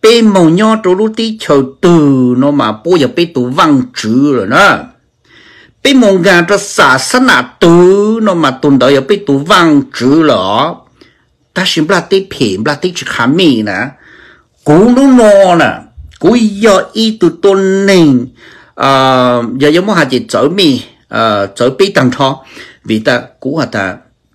bên màu nho trâu lúc tí chờ từ nó mà bố giờ bên tụ văng chữ rồi đó bên màu gà cho xả sẵn nạ từ nó mà tồn đó giờ bên tụ văng chữ rồi ta xin bla tí phim bla tí chữ khá mì nè cú nó nò nè cú giờ ý tụ tôn nền giờ giống như hạt chỉ chở mì chở bên tăng cho vì ta cú hả ta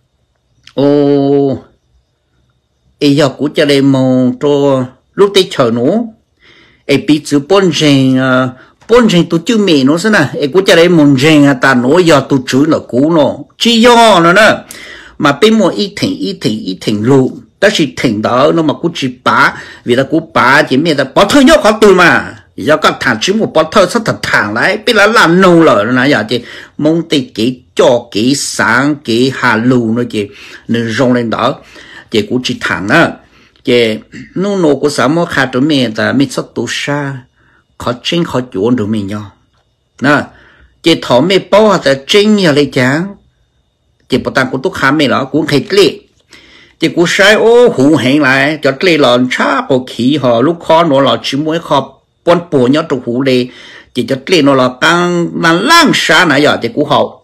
ô ấy giờ cú cho đây màu cho lúc tết chờ nó ấy bị chữ bốn rèn tụ chữ mì nó thế nào ấy cú cho đây màu rèn ta nó giờ tụ chữ là cú nó chỉ do nó nè mà bên một ít thỉnh luôn đó là thỉnh đó nó mà cú chỉ bá vì là cú bá chỉ biết là bỏ thôi nhóc khó tụi mà giờ các thằng chỉ một bỏ thôi sao thật thằng lại biết là làm nô rồi nó giờ chỉ mong tì cái cho cái sáng cái hà lù nó chỉ nên rong lên đó chỉ cú chỉ thằng á chỉ nô của xã mô khá tụi mình ta mình sắp tụ xa khó chính khó chuẩn tụi mình nhau nè chỉ thọ mình bao ta chính nhà lấy chán chỉ bảo tàng của tôi khám mình đó cũng hay lệ chỉ cũng sai ô hủ hẹn lại cho lệ lòn cha của khí họ lúc khó nó là chỉ muốn khó bọn bùa nhớ trong hủ lệ chỉ cho lệ nó là tăng là lang xa nãy giờ chỉ cũng họ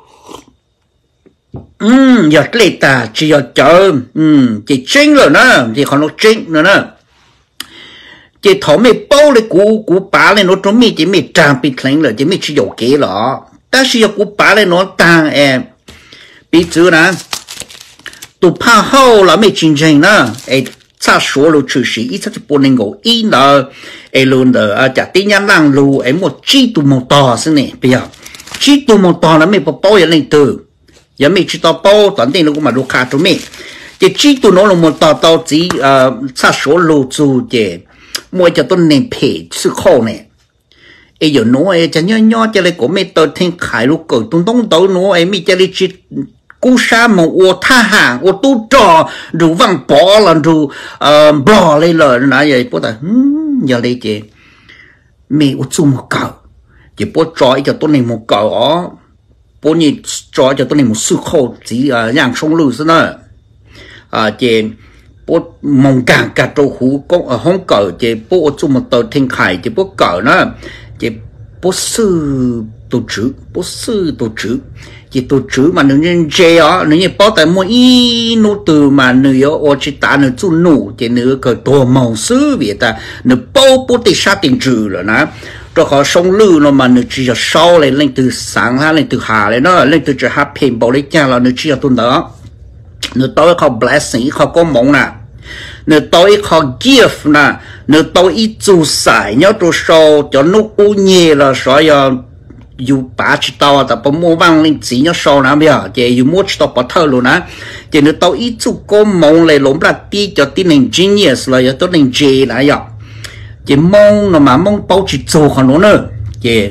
giờ lệ ta chỉ giờ chờ chỉ chính rồi nữa chỉ còn nó chính nữa nè chỉ thọ mình bao lên cú bá lên nó trong mình chỉ mình trang bị thành rồi chỉ mình chỉ有kế了但是要cú bá lên nó tăng em bây giờ nè tụ phá hậu là mấy chương trình nè ấy cha số lô trừ sĩ ít chắc bốn nên ngủ ít là ấy luôn là chả tin nhắn lang lù ấy một chi tụ một tò thế này bây giờ chi tụ một tò là mấy bao bao lên từ giờ mấy chi tò bao toàn tiền nó cũng mà lô khá cho mấy chỉ chi tụ nó là một tò tao chỉ cha số lô chú để mua cho tôi nên phê sự khổ này ấy giờ nó ấy cho nhỏ cho lại của mấy tờ thiên khải lúc cởi tung tung tàu nó ấy mấy cho lại chỉ cú sa mà ô tha hàng ô tu trò rồi văng bỏ là rồi bỏ lên lời nãy vậy bố ta giờ đây chị mẹ ô chung một cậu chị bố trò cho tôi này một cậu ó bố nhị trò cho tôi này một sự khổ chỉ dạng sông lư thế nữa chị bố mong càng cả trâu hú có ở hông cậu chị bố chung một tờ thiên khải chị bố cậu nữa chị bố sư tổ chữ chỉ tổ chữ mà nếu như chơi á nếu như bao tại mỗi ý nô từ mà nếu ở chỉ ta nếu chú nụ thì nếu cái tổ màu sư vậy ta nếu bao thì sát tiền trừ rồi nè cho họ sông lư nó mà nếu chỉ là sau lên từ sáng ha lên từ hà lên nó lên từ chỉ hát phim bảo lấy cha là nếu chỉ là tuần đó nếu tối họ blessing họ có mong nè nếu tối họ gift nè nếu tối ít chú xài nhớ chú sau cho nó u nhẹ là sỏi dù bà chỉ tao ta bấm mua vang lên chỉ nhớ sau nào bây giờ chỉ dù mua chỉ tao bỏ thơ luôn á chỉ nếu tao ít chút có mong lại lốm là tí cho tí nền genius là cho nền chê lại vậy chỉ mong nó mà mong bao chỉ做còn nó nữa chỉ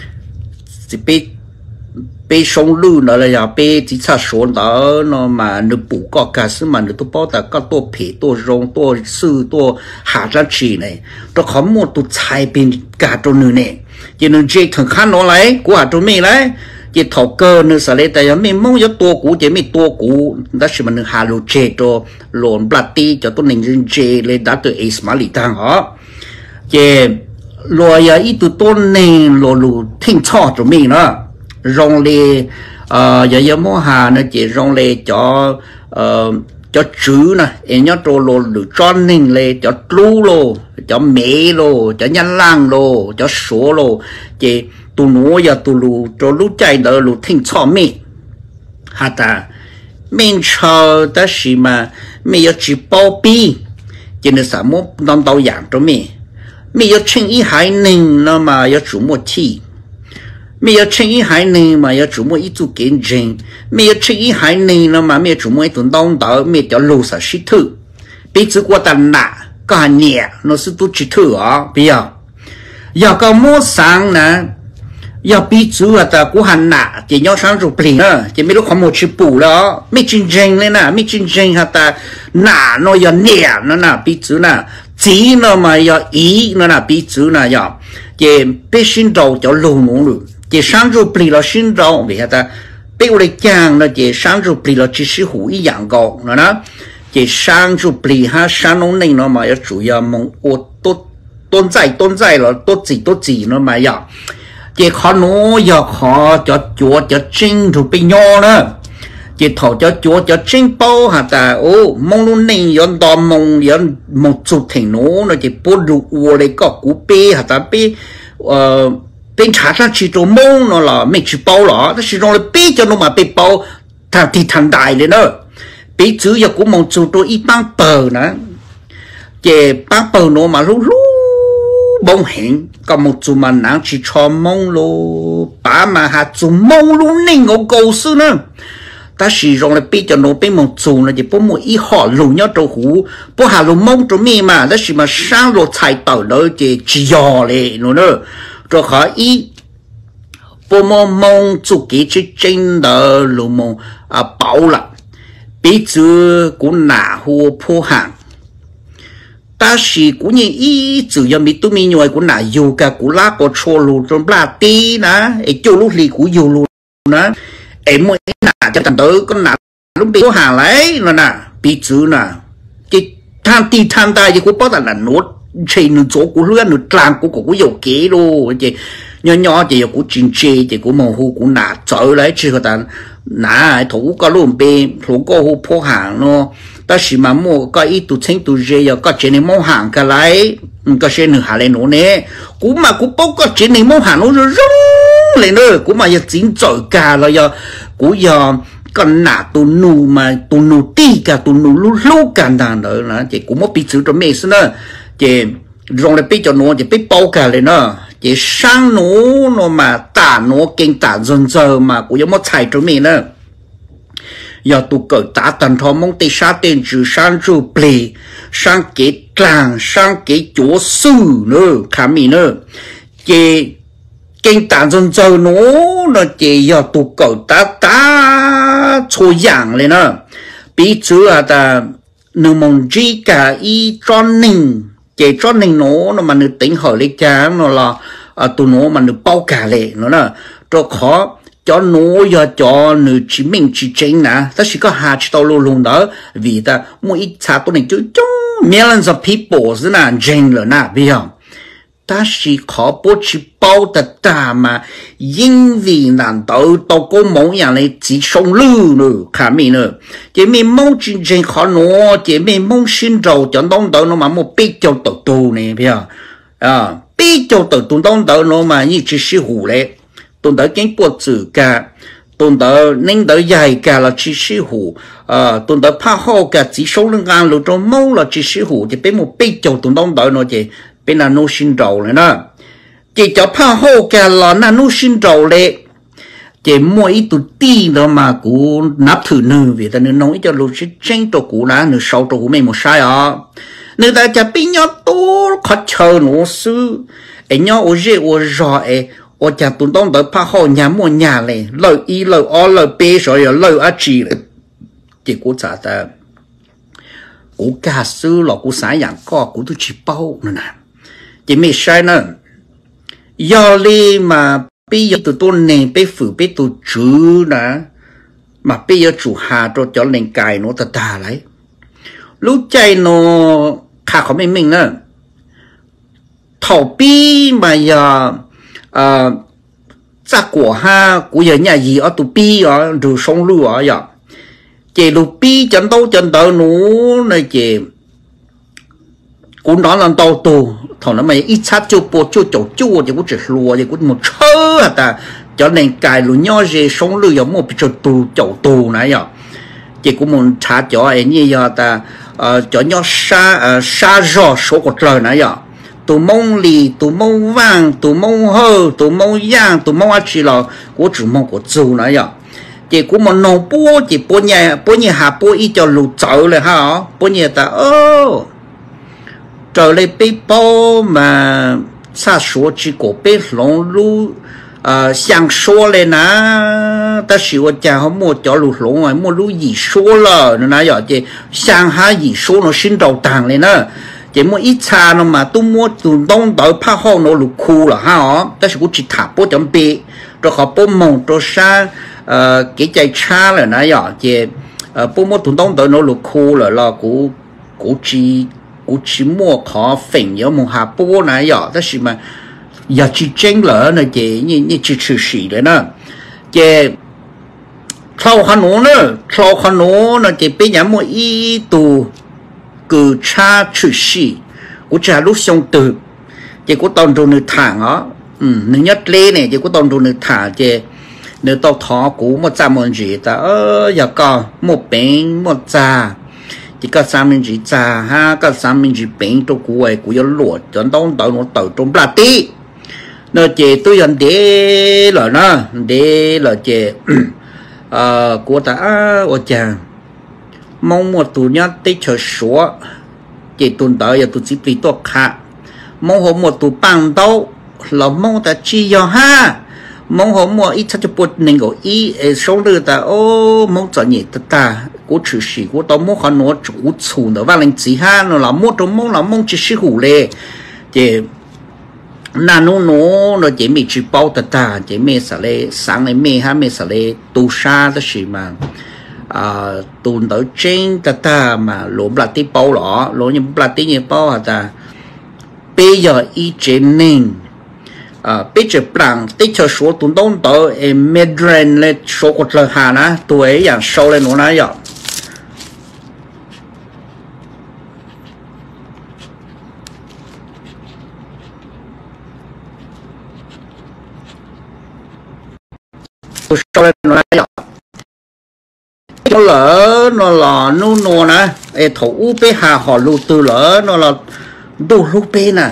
bị sông lư nó là giờ bị chỉ cha số đó nó mà nó bù có cả sự mà nó tôi bao ta có tôi phê tôi rong tôi sư tôi hạ ra chỉ này tôi khó một tôi chạy bên cả trong nơi này chỉ nên chơi thằng khăn nó lấy của tụi mình lấy chỉ thầu cơ nữa sẽ lấy tại mình mong cho tua cũ chỉ mình tua cũ đó là mình hà lô chơi cho lộn bát tí cho tôi nên chơi lấy đã từ ace mà lì tăng họ chỉ lùi giờ ít từ tôi nên lùi thinh cho tụi mình nữa rong lê giờ mua hà nó chỉ rong lê cho chữ nè em nhớ trâu lô được cho nên lê cho trú lô cho mẹ lô cho nhân lang lô cho số lô chỉ tụ nó giờ tụ lù cho lú chạy đỡ lù thinh cho mẹ hà ta mình chờ ta xí mà mẹ giờ chỉ bao bi chỉ nên sao mua đón tàu dạng cho mẹ giờ chừng ý hai nên nó mà giờ chủ một chi mẹ giờ chừng ý hai nên mà giờ chủ một ít chút kiến trình mẹ giờ chừng ý hai nên nó mà mẹ chủ một ít tuần đông đó mẹ cho lù sa sĩ thử bây giờ qua ta nã cả nhẹ nó sẽ tu chỉ thử à bây giờ có mua sáng nè giờ bây giờ ta cũng hành nã chỉ nhau sáng rồi plin nữa chỉ mấy lúc có một chữ bù đó mấy chương trình lên nè mấy chương trình ha ta nã nó giờ nhẹ nó nè bây giờ nè chỉ nó mà giờ ý nó nè bây giờ nè giờ chỉ biết sinh đầu cho lù muốn rồi chỉ sáng rồi plin là sinh đầu vì ta bây giờ chàng nó chỉ sáng rồi plin là chỉ sử hữu ý dạng gạo nó nè chỉ sáng rồi plin ha sáng nó nên nó mà chủ yếu mong ô tốt tôn dạy là tốt gì nó mà giờ chỉ khó nó giờ khó cho chúa cho trinh rồi bị nhau nữa chỉ thầu cho chúa cho trinh bao hả ta ô mong luôn này yon đò mong yon một chút thành nó chỉ bố đủ uo lấy có cú bê hả ta bê bên trả ra chỉ cho mong nó là mình chỉ bao đó nó chỉ trong là bê cho nó mà bê bao thằng thì thằng đại lên nữa bê chữ giờ cũng mong chút tôi ít băng bờ nữa chỉ băng bờ nó mà lúc bông hình có một chút mà nắng chỉ cho mong luôn bà mà hạt chút mong luôn nên ngô cầu sư nữa ta sử dụng là bây giờ nó bên một chút là chỉ có một ít họ lùn nhau trâu hú bố hà lùn mong trâu mi mà đó là mà sang rồi chạy tàu đó chỉ giò lệ nữa rồi khó ý bố mong chút cái chứ trên đó lùn mong bảo là bây giờ cũng nã hồ phô hàng ta chỉ cũng như ý chỉ là mình tụi mình nhồi cũng nã yoga cũng lá có cho lùn trong lá tí nè ấy cho lúc lì cũng nhiều lùn nè em mới nã cho thằng tới con nã lúc bị có hàng lấy nó nè bị chữ nè cái tham tài thì cũng bắt là nốt chơi nửa chỗ của lươn nửa tràng của dầu kế luôn chứ nhỏ thì cũng chín chê thì cũng màu hú cũng nã trở lấy chứ người ta nã thủ có luôn bên thủ có hú phô hàng nó ta chỉ mà mua có ít tụ chính tụ dễ giờ có chuyện này mua hàng cái lấy có chuyện nữa hà lên nó nè cũng mà cũng bao có chuyện này mua hàng nó rồi rung lên nữa cũng mà giờ chín trời cả rồi giờ cũng giờ còn nã tụ nụ mà tụ nụ tí cả tụ nụ lú cả đàn nữa là chỉ cũng một bị chữ cho mẹ nữa chỉ rồi là bị cho nó chỉ bị bao cả lên nữa chỉ sang nó mà tả nó kinh tả dần giờ mà cũng giống một chạy cho mẹ nữa giờ tụ cởi tá tần thọ mong tê sa tên chữ sang chữ plei sang cái tràng sang cái chỗ sư nữa khá mi nữa chỉ kinh tả dần giờ nó chỉ giờ tụ cởi tá cho dạng lên nữa bí chữ à ta nương mong gì cả y tròn ninh chỉ tròn ninh nó mà nương tính hỏi lấy cha nó là tụ nó mà nương bao cả lệ nó nè cho khó cho nó giờ cho nữ chỉ mình chỉ chính nè ta chỉ có hai chỉ tao luôn đó vì ta mỗi ít cha tôi này chú millions of people rất là chính rồi nè bây giờ ta chỉ khó bố chỉ bao ta mà因vì难道到個某人嚟只送路nữa khả mi nữa chỉ mình mong chính chính khó nó chỉ mình mong xin giàu cho đông đó nó mà một biết cho tổ tu này bây giờ biết cho tổ tu đông đó nó mà như chỉ sư hủ đấy tôn đó kiến bộ chữ cả tôn đó nên đó dài cả là chỉ sư hủ tôn đó phá hậu cả chỉ số lượng ăn lúa trong mông là chỉ sư hủ chỉ bên một biết cho tôn đông đó nó chỉ bên là nô sinh đầu này nè chỉ cho phá hậu cả là nô sinh đầu lệ chỉ mỗi ít tụt ti đó mà cũng nắp thử nương vì ta nên nói cho lúa chỉ tranh tổ cũ đã nửa sau tổ cũ mình một sai người ta chỉ bên nhau tốt khó chờ nó sư ấy nhau ở dưới ở rồi ở nhà tụi đông tới phá hậu nhà mua nhà này lời y lời o lời b rồi lời a chỉ chỉ của trả ta của ca sư là của xã dạng co của tôi chỉ bao nữa nè chỉ mấy sai nữa do li mà bây giờ tụi tôi này bây phủ bây tụi chữ nè mà bây giờ chủ hà cho lên cài nó ta lấy lúc chạy nó khá khó mình nữa thầu bi mà giờ za của ha của giờ nhà gì ở tụ pi ở rồi sông lưu ở giờ chị tụ pi chân đâu nó này chị cũng đó là tàu tù thằng nó mày ít sát chua po chua chua thì cũng chỉ lùa thì cũng một chơ à ta cho nên cài lùi nhau gì sông lưu giống một chỗ tù này giờ chị cũng muốn trả cho ấy như giờ ta cho nhau xa rõ số của trời này giờ tụ mông lì tụ mông vàng tụ mông hơ tụ mông yang tụ mông chỉ là của chủ mông của chủ này vậy chỉ của một nông bố chỉ bố nhà hạ bố ít cho lụt trở lại ha bố nhà ta trở lại bị bao mà xa số chỉ có bị lông lú sang số lên nè ta xíu cha họ mua cho lụt lông rồi mua lú gì số là nó nói vậy chỉ sang hai gì số nó sinh đầu tàng lên nè chỉ mua ít xa nó mà tôi mua từ đông tới phá hậu nó lục khu là ha ta sẽ cũng chỉ thả bố chấm bì rồi họ bố mông rồi xa cái chạy xa là nó giờ chỉ bố mua từ đông tới nó lục khu là cũng chỉ cú chỉ mua khó phèn nhớ một hà bố này giờ đó là mà giờ chỉ tranh lỡ này chị như chỉ xử sĩ đấy nè chị sau khăn nó chị bây giờ mua ít tù cứ cha xử sĩ cú cha lúc xong từ chị cú tòn rồi nửa thẳng đó nửa nhất lê này chị cú tòn rồi nửa thả chị nửa tàu thọ cú một trăm một gì ta giờ có một bên một cha chỉ có 三分之一哈，個三分之餅都估係估咗落，就當到我豆中不啲，那這都人啲來啦，啲來這，估ta我講，mong một tụ nhất tích chờ số,這tuần tới giờ tụ chỉ bị tốt khác, mong hôm một tụ bằng đâu, là mong ta chi cho ha. Mong hôm mua ít chắc bột nên có ít số lượng ta ô mong cho nhẹ ta cố chịu sĩ cố tao mong họ nói chủ chủ đó và lên chỉ ha nó là mua trong mong là mong chỉ sĩ hủ lệ thì na nó chỉ mình chỉ bao ta chỉ mình sẽ lệ sáng này mình ha mình sẽ lệ tu sa đó gì mà tu tới trên ta mà lỗ bạc tí bao lỏ lỗ như bạc tí như bao hả ta bây giờ ý chế nên bây giờ bằng tích cho số tuần đông tới medren lên số của lời hà na tuổi dạng sâu lên nó nói vậy sâu lên nó nói vậy nó lỡ nó là nó nè thủ bé hà họ lưu từ lỡ nó là đồ lưu bé nè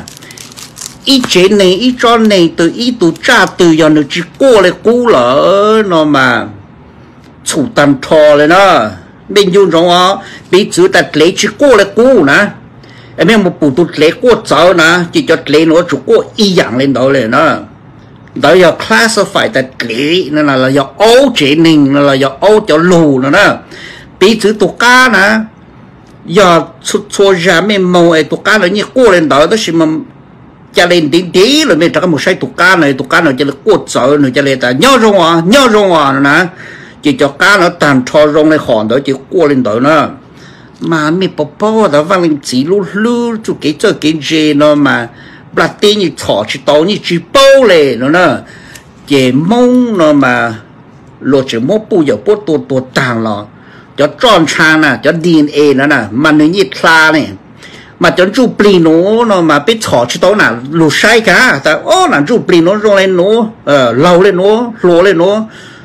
ít chế này ít cho này từ ít tụ cha từ giờ nó chỉ qua lại cũ lỡ nó mà chủ tâm thò lên đó bên dùng trong đó bị chữ ta lấy chỉ qua lại cũ nè em một bộ tụ lấy qua cháu nè chỉ cho lấy nó chủ qua y dạng lên đó lên đó đó giờ classify ta lấy nó là giờ ấu chế này nó là giờ ấu cho lù nữa nè bị chữ tụ cá nè giờ cho ra mấy màu ấy tụ cá nó như qua lên đó đó là mà cho lên tí rồi mình có một sai tụ cá này cho là cột sợ rồi cho lên ta nhớ rong nè chỉ cho cá nó tàn thò rong này hòn đó chỉ qua lên đó nữa mà mình bỏ đó vang lên chỉ lu chú cái chơi cái gì nó mà bát tiền như thọ chỉ tao như chỉ bao lệ nó nè chỉ mong nó mà lo chỉ mong bù giờ bù tua tàng lo cho tròn trang nè cho DNA nó nè mà nó như pha này mà cho chú pli nó mà biết thọ chỉ tao nè lù sai cả ta ô nè chú pli nó rong lên nó lâu lên nó lô lên nó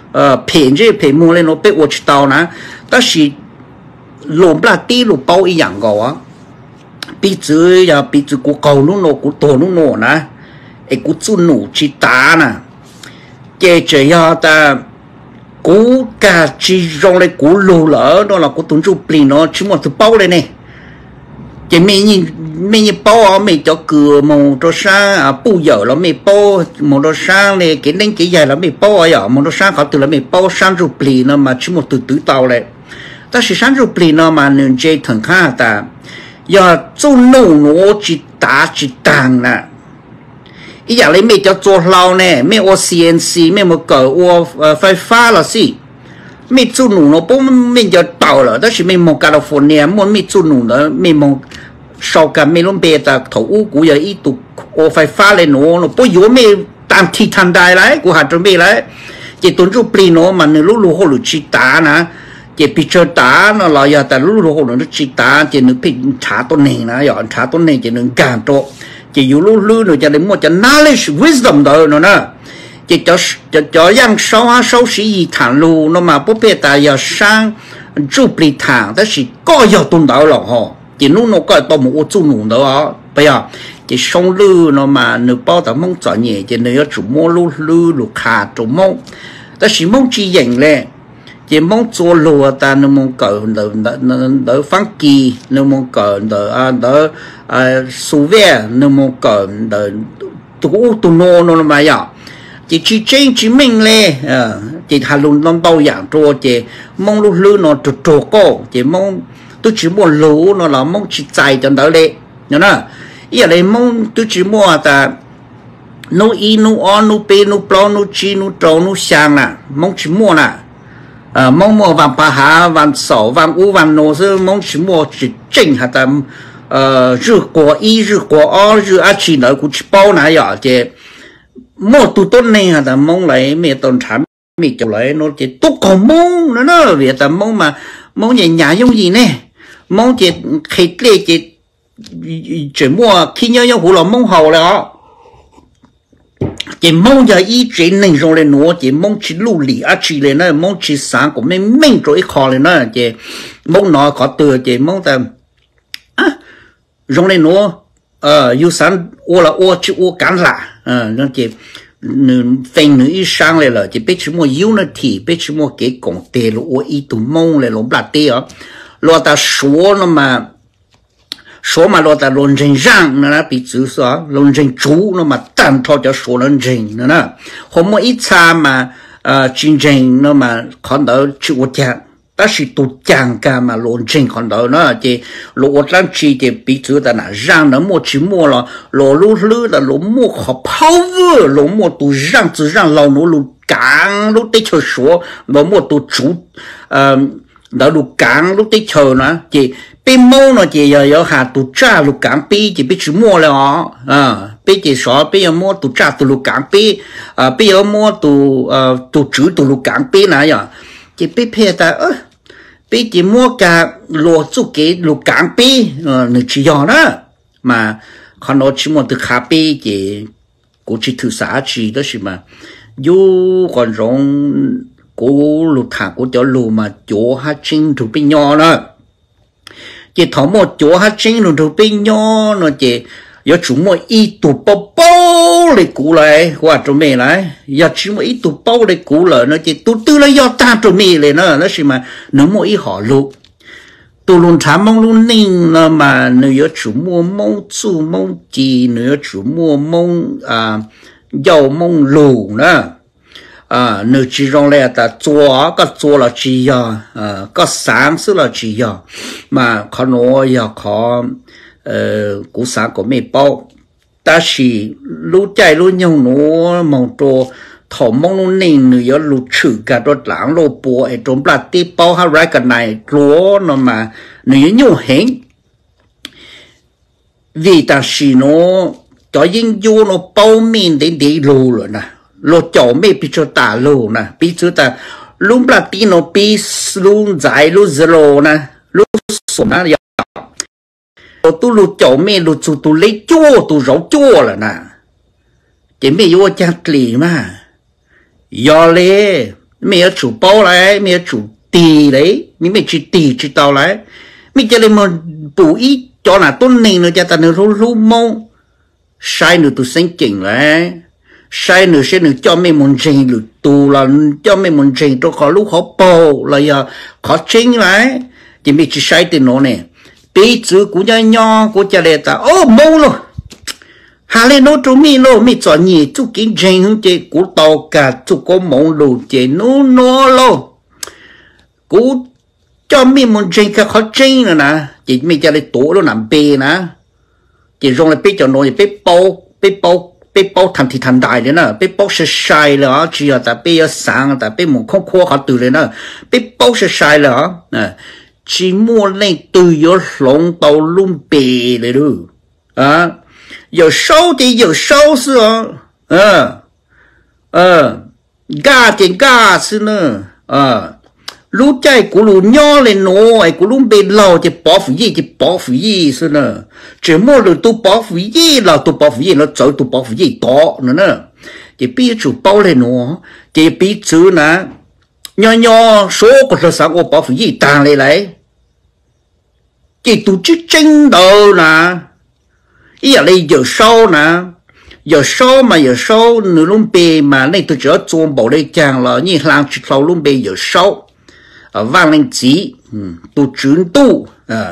phèn mua lên nó biết ô chỉ tao nè ta chỉ lùm bát tiền lù bao ý dạng gò á bị chữ của cầu nó của tổ nó nè ấy của chú nụ chỉ ta nè kể chơi ya ta của cả chỉ rong lại của lù lỡ đó là của tuấn chú pli nó chỉ một thứ bao đây này chỉ mình bao mình cho cửa một đôi sáng bù giờ là mình bao một đôi sáng này cái đánh cái dài là mình bao ở một đôi sáng họ từ là mình bao sáng chú pli nó mà chỉ một từ tàu này ta chỉ sáng chú pli nó mà nên chơi thằng khác ta giờ chú nụ nó chỉ đá chỉ đằng nè ý giờ lấy mình cho做lâu nè mình ô CNC mình một cỡ ô phải pha là gì mình chú nụ nó bông mình giờ tàu rồi đó chỉ mình một California muốn mình chú nụ đó mình một sau cả mình luôn bây giờ thầu u của giờ ít tụ ô phải pha lên nó bố yếu mình tạm thi thành đại lại của hạt chuẩn bị lại chỉ tuần chú pli nó mà nếu lúc hồ lúc chỉ đá nè chỉ bị chơi đá nó là giờ ta lúc hồ nó chỉ đá chỉ nó bị trả tôn này nè giờ trả tôn này chỉ nó càng to chỉ yếu lúc nó cho đến một cho knowledge wisdom đó nó nè chỉ cho yang sau sĩ thẳng lu nó mà bố bé ta giờ sang chú pli thẳng đó chỉ có giờ tôn đó là họ chỉ nó có to một chú nụ đó bây giờ chỉ sông lư nó mà nó bao ta mong chọn nhẹ chỉ nó chủ mua lư khá chủ mong ta chỉ mong chỉ dành lên chỉ mong cho lùa ta nó mong cỡ đỡ phán kỳ nó mong cỡ đỡ su ve nó mong cỡ đỡ tu nó mà vậy chỉ trên chỉ mình lên chỉ hà luôn non bao dạng cho chỉ mong lúc lư nó trổ cô chỉ mong tôi chỉ muốn lú nó là mong chỉ chạy cho đỡ lệ nhớ nè ý là mong tôi chỉ mua ta nô y nô on nô pe nô plo nô chi nô trâu nô sang nè mong chỉ mua nè mong mua vàng pa hà vàng sổ vàng u vàng nô sư mong chỉ mua chỉ chỉnh hả ta 日国一日国二日啊去呢古去包哪呀这莫都多年啊的梦来没当产没就来nó这都搞梦了呢别的梦嘛梦人家用gì呢梦这开列这这么khi nhau nhau hồ là mông hậu là chỉ mong giờ ý chỉ nên rồi lên nó chỉ mong chỉ lưu lì á chỉ lên nó mong chỉ sáng của mình rồi khó lên nó chỉ mong nó có từ chỉ mong ta rồi lên nó yêu sáng ô là ô chỉ ô cản lạ nó chỉ phèn nữ ý sáng lên là chỉ biết chỉ mua yêu nó thì biết chỉ mua cái công tê là ô ý tụ mong lên nó bạc tê á lo ta số nó mà số mà lo ta luôn rình răng nó bị chữ số luôn rình chú nó mà tan thọ cho số luôn rình nó hôm mỗi ít xa mà chương trình nó mà còn đó chịu chăng ta chỉ tụt chăng cả mà luôn rình còn đó nó chỉ lộ lăng chỉ thì bị chữ ta là răng nó mua chỉ mua là lộ lú lú là lộ mua khó paub lộ mua tụt răng chữ răng lâu nó lộ càng lúc tới chờ số lộ mua tụt chú đó lộ càng lúc tới chờ nó chỉ bên mông nó chỉ giờ hà tụ cha lục cảng pi chỉ biết chữ mua là họ bây giờ số bây giờ mua tụ cha tụ lục cảng pi bây giờ mua tụ chữ tụ lục cảng pi này à chỉ biết phe ta bây giờ mua cả lúa chú cái lục cảng pi nửa chỉ giờ đó mà còn nó chỉ mua từ khá pi chỉ cũng chỉ thứ xã chỉ đó chứ mà dù còn rong cố lục thả cố cho lù mà chỗ hát chính thuộc bên nhỏ đó chỉ thọ một chỗ hát chính rồi thuộc bên nhỏ nó chỉ giờ chúng một ít tụ bao bao để cũ lại qua chỗ mẹ lại giờ chúng một ít tụ bao để cũ lại nó chỉ tụ tư là do ta chỗ mẹ lại nó chỉ mà nó một ít họ lục tụ luôn thả mong luôn ninh nó mà nếu chúng mua mong chu mong gì nếu chúng mua mong dầu mong lù nữa nếu chỉ rong lẽ ta做了只要có sáng sự là chỉ要mà khó nói ya khó cú sáng của mấy bao ta chỉ lúc chạy lúc nhau nó mong cho thọ mong nó nên nếu lúc chữ cả đó lãng lô bùa ở trong bát tiếp bao ha ra cái này lúa nó mà nếu nhau hẹn vì ta chỉ nó cho những du nó bao mình đến đi lù rồi nè lô chậu mấy bị cho ta lù nè bị cho ta lúc bát tí nó bị lúc dài lúc zero nè lúc số nè tu lu chậu mẹ lu chu tu lấy chua tu rau chua là nè chỉ mẹ vô chặt lì mà do lê mẹ chủ bao lại mẹ chủ tì đấy mẹ chỉ tì chỉ tao lại mẹ chỉ lên một bù ít cho là tôn này nữa cho ta nữa lu mông sai nữa tu sinh chỉnh lại sai nữa sẽ nữa cho mẹ muốn trình lu tu là cho mẹ muốn trình tôi khó lúc khó bao là giờ khó chỉnh lại chỉ mẹ chỉ sai từ nó nè bây giờ cũng cho nhau cũng cho để ta mông luôn hà lên nó chú mi luôn mi chọn nhỉ chú kiến trình không chế cũng tàu cả chú có mông luôn chế nó luôn cũng cho mi muốn trình cái khó trình nữa nè chỉ mi cho để tổ nó nằm bê nè chỉ dùng là bây giờ nó bây bao thành thì thành đại đấy nè bây bao sẽ sai rồi chỉ là ta bây giờ sáng ta bây muốn không khoa họ từ đấy nè bây bao sẽ sai rồi chỉ mua lên từ giờ lòng tàu luôn bểเลยดู有收的有收是嘎的嘎是呢lúc chạy của lũ nhỏ lên nó của lũ bể lâu thì bỏ phụ gì是呢只mua được tu bỏ phụ gì là tu bỏ phụ gì nó走tu bỏ phụ gì đó nữa thì bây giờ bao lên nó thì bây giờ nè nhỏ số của nó sao có bảo gì tàng lại chỉ tổ chức tranh đấu nè ý là giờ sau nè giờ sau nửa lúc bề mà này tôi chỉ cho bảo đây chàng là như làm chỉ sau lúc bề giờ sau vang lên chỉ tu chuyển tu